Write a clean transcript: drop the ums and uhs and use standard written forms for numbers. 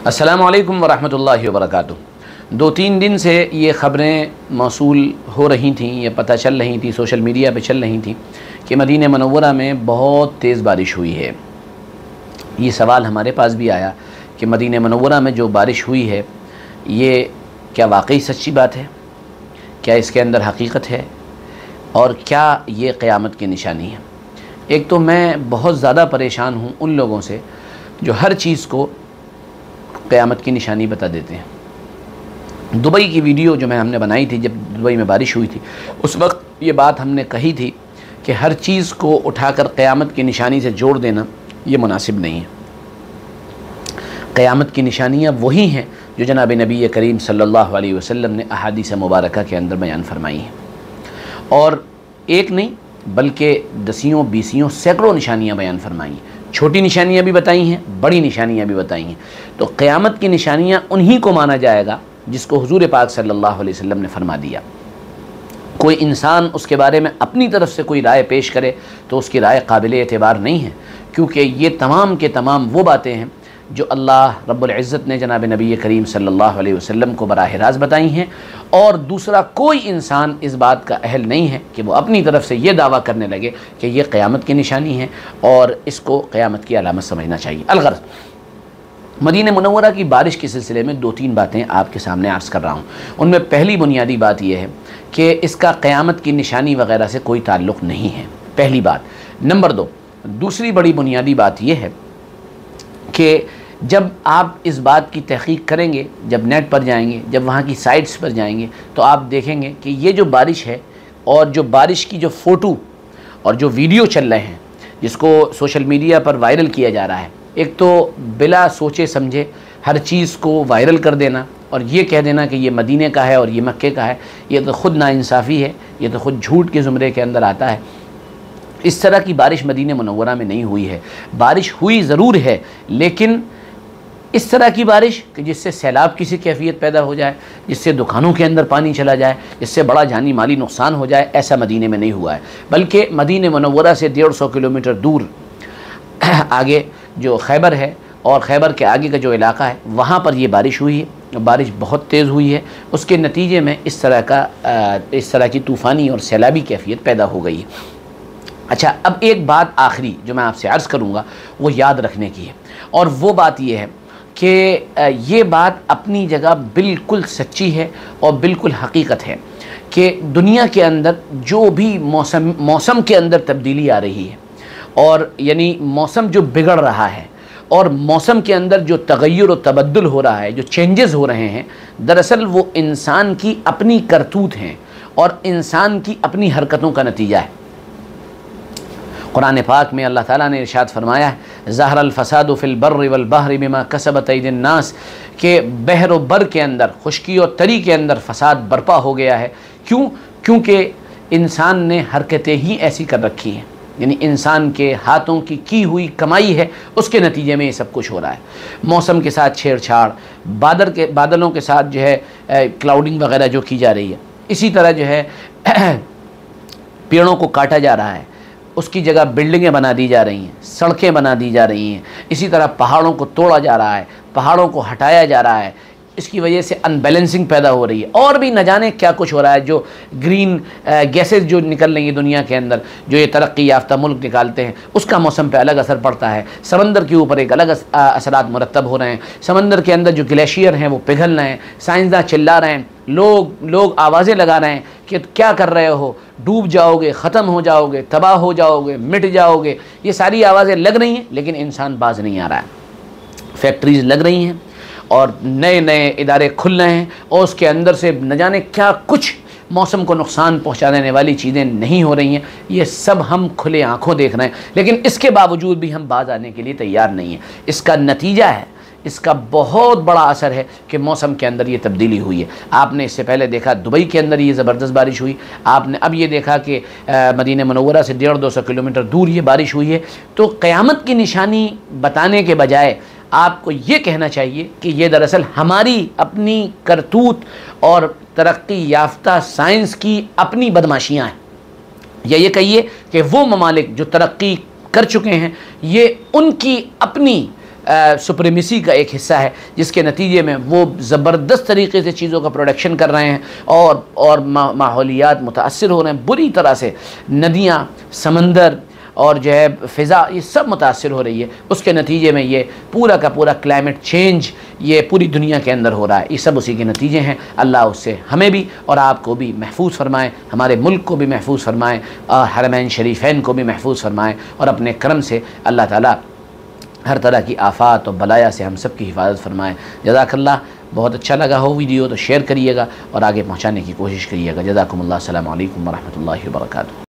अस्सलामु अलैकुम वरहमतुल्लाहि वबरकातुहू। 2-3 दिन से ये ख़बरें मौसूल हो रही थीं, ये पता चल रही थी, सोशल मीडिया पे चल रही थी कि मदीना मुनव्वरा में बहुत तेज़ बारिश हुई है। ये सवाल हमारे पास भी आया कि मदीना मुनव्वरा में जो बारिश हुई है ये क्या वाकई सच्ची बात है, क्या इसके अंदर हकीकत है और क्या ये क़यामत की निशानी है। एक तो मैं बहुत ज़्यादा परेशान हूँ उन लोगों से जो हर चीज़ को क़यामत की निशानी बता देते हैं। दुबई की वीडियो जो हमने बनाई थी, जब दुबई में बारिश हुई थी, उस वक्त ये बात हमने कही थी कि हर चीज़ को उठाकर क़यामत की निशानी से जोड़ देना ये मुनासिब नहीं है। क़यामत की निशानियाँ वही हैं जो जनाब नबी करीम सल्लल्लाहु अलैहि वसल्लम ने अहादीस मुबारका के अंदर बयान फरमाई हैं, और एक नहीं बल्कि दसियों बीसियों सैकड़ों निशानियाँ बयान फरमाई हैं। छोटी निशानियाँ भी बताई हैं, बड़ी निशानियाँ भी बताई हैं। तो क़यामत की निशानियाँ उन्हीं को माना जाएगा जिसको हुज़ूर पाक सल्लल्लाहु अलैहि वसल्लम ने फरमा दिया। कोई इंसान उसके बारे में अपनी तरफ से कोई राय पेश करे तो उसकी राय काबिल एतबार नहीं है, क्योंकि ये तमाम के तमाम वो बातें हैं जो अल्लाह रब्बुल इज़्ज़त ने जनाब नबी करीम सल्लल्लाहु अलैहि वसल्लम को बराह रास्त बताई हैं, और दूसरा कोई इंसान इस बात का अहल नहीं है कि वो अपनी तरफ से ये दावा करने लगे कि ये क़यामत की निशानी है और इसको क़यामत की अलामत समझना चाहिए। अलगर्ज़ मदीना मुनव्वरा की बारिश के सिलसिले में 2-3 बातें आपके सामने अर्ज़ कर रहा हूँ। उनमें पहली बुनियादी बात यह है कि इसका क़यामत की निशानी वगैरह से कोई ताल्लुक़ नहीं है, पहली बात। नंबर 2, दूसरी बड़ी बुनियादी बात यह है कि जब आप इस बात की तहक़ीक़ करेंगे, जब नेट पर जाएंगे, जब वहाँ की साइट्स पर जाएंगे, तो आप देखेंगे कि ये जो बारिश है और जो बारिश की जो फ़ोटो और जो वीडियो चल रहे हैं जिसको सोशल मीडिया पर वायरल किया जा रहा है, एक तो बिला सोचे समझे हर चीज़ को वायरल कर देना और ये कह देना कि ये मदीने का है और ये मक्के का है, ये तो ख़ुद नाइंसाफ़ी है, ये तो ख़ुद झूठ के ज़ुमरे के अंदर आता है। इस तरह की बारिश मदीना मुनव्वरा में नहीं हुई है। बारिश हुई ज़रूर है, लेकिन इस तरह की बारिश कि जिससे सैलाब की सी कैफियत पैदा हो जाए, जिससे दुकानों के अंदर पानी चला जाए, जिससे बड़ा जानी माली नुकसान हो जाए, ऐसा मदीने में नहीं हुआ है। बल्कि मदीना मुनव्वरा से 150 किलोमीटर दूर आगे जो खैबर है और खैबर के आगे का जो इलाका है, वहाँ पर ये बारिश हुई है। बारिश बहुत तेज़ हुई है, उसके नतीजे में इस तरह की तूफ़ानी और सैलाबी कैफियत पैदा हो गई है। अच्छा, अब एक बात आखिरी जो मैं आपसे अर्ज़ करूँगा वो याद रखने की है, और वो बात ये है कि ये बात अपनी जगह बिल्कुल सच्ची है और बिल्कुल हकीकत है कि दुनिया के अंदर जो भी मौसम के अंदर तब्दीली आ रही है, और यानी मौसम जो बिगड़ रहा है और मौसम के अंदर जो तगय्युर और तबद्दुल हो रहा है, जो चेंजेस हो रहे हैं, दरअसल वो इंसान की अपनी करतूत हैं और इंसान की अपनी हरकतों का नतीजा है। कुरान पाक में अल्लाह ताला ने इरशाद फरमाया है, ज़हरल फ़सादु फ़िल बर्रि वल बहरि बिमा कसबत अयदिन नास, के बहर व बर के अंदर, खुश्की और तरी के अंदर फ़साद बर्पा हो गया है। क्यों? क्योंकि इंसान ने हरकतें ही ऐसी कर रखी हैं, यानी इंसान के हाथों की हुई कमाई है, उसके नतीजे में ये सब कुछ हो रहा है। मौसम के साथ छेड़छाड़, बादलों के साथ जो है क्लाउडिंग वगैरह जो की जा रही है, इसी तरह जो है पेड़ों को काटा जा रहा है, उसकी जगह बिल्डिंगें बना दी जा रही हैं, सड़कें बना दी जा रही हैं, इसी तरह पहाड़ों को तोड़ा जा रहा है, पहाड़ों को हटाया जा रहा है। इसकी वजह से अनबैलेंसिंग पैदा हो रही है, और भी न जाने क्या कुछ हो रहा है। जो ग्रीन गैसेस जो निकल रही हैं दुनिया के अंदर, जो ये तरक्की याफ्ता मुल्क निकालते हैं, उसका मौसम पे अलग असर पड़ता है। समंदर के ऊपर एक अलग असरात मुरतब हो रहे हैं। समंदर के अंदर जो ग्लेशियर हैं वो पिघल रहे हैं, साइंसदान चिल्ला रहे हैं, लोग आवाज़ें लगा रहे हैं कि क्या कर रहे हो, डूब जाओगे, ख़त्म हो जाओगे, तबाह हो जाओगे, मिट जाओगे। ये सारी आवाज़ें लग रही हैं, लेकिन इंसान बाज नहीं आ रहा है। फैक्ट्रीज़ लग रही हैं और नए नए इदारे खुल रहे हैं, और उसके अंदर से न जाने क्या कुछ मौसम को नुकसान पहुंचा देने वाली चीज़ें नहीं हो रही हैं। ये सब हम खुले आँखों देख रहे हैं, लेकिन इसके बावजूद भी हम बाज आने के लिए तैयार नहीं हैं। इसका नतीजा है, इसका बहुत बड़ा असर है कि मौसम के अंदर ये तब्दीली हुई है। आपने इससे पहले देखा दुबई के अंदर ये ज़बरदस्त बारिश हुई, आपने अब ये देखा कि मदीना मुनव्वरा से 150-200 किलोमीटर दूर ये बारिश हुई है। तो क़यामत की निशानी बताने के बजाय आपको ये कहना चाहिए कि ये दरअसल हमारी अपनी करतूत और तरक्की याफ्ता साइंस की अपनी बदमाशियाँ हैं, या ये कहिए कि वो ममालिक जो तरक्की कर चुके हैं, ये उनकी अपनी सुप्रीमेसी का एक हिस्सा है, जिसके नतीजे में वो ज़बरदस्त तरीके से चीज़ों का प्रोडक्शन कर रहे हैं और माहौलियात मुतासर हो रहे हैं बुरी तरह से। नदियाँ, समंदर और जो है फ़िज़ा, ये सब मुतासर हो रही है। उसके नतीजे में ये पूरा का पूरा क्लाइमेट चेंज ये पूरी दुनिया के अंदर हो रहा है। ये सब उसी के नतीजे हैं। अल्लाह उससे हमें भी और आपको भी महफूज फरमाएँ, हमारे मुल्क को भी महफूज फरमाएँ, हरमैन शरीफ़ैन को भी महफूज फरमाएँ, और अपने करम से अल्लाह ताला हर तरह की आफ़ात और बलाया से हम सब की हिफाजत फरमाएँ। जज़ाकल्लाह। बहुत अच्छा लगा हो वीडियो तो शेयर करिएगा और आगे पहुँचाने की कोशिश करिएगा। जज़ाकुमुल्लाह। अस्सलामु अलैकुम व रहमतुल्लाहि व बरकातुहू।